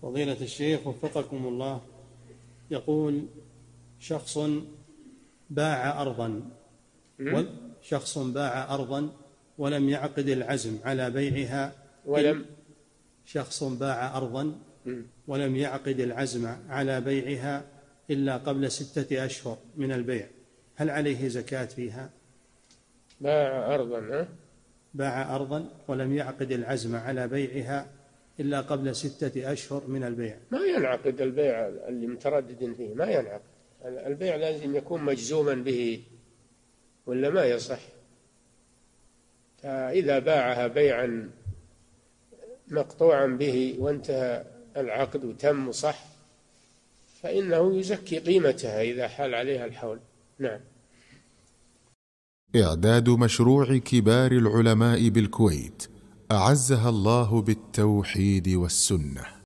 فضيلة الشيخ وفقكم الله، يقول شخص باع أرضا ولم يعقد العزم على بيعها إلا قبل 6 أشهر من البيع، هل عليه زكاة فيها؟ باع أرضا ولم يعقد العزم على بيعها إلا قبل 6 أشهر من البيع. ما ينعقد البيع اللي متردد فيه، ما ينعقد البيع، لازم يكون مجزوما به ولا ما يصح. فإذا باعها بيعا مقطوعا به وانتهى العقد وتم صح، فإنه يزكي قيمتها إذا حال عليها الحول. نعم. إعداد مشروع كبار العلماء بالكويت أعزها الله بالتوحيد والسنة.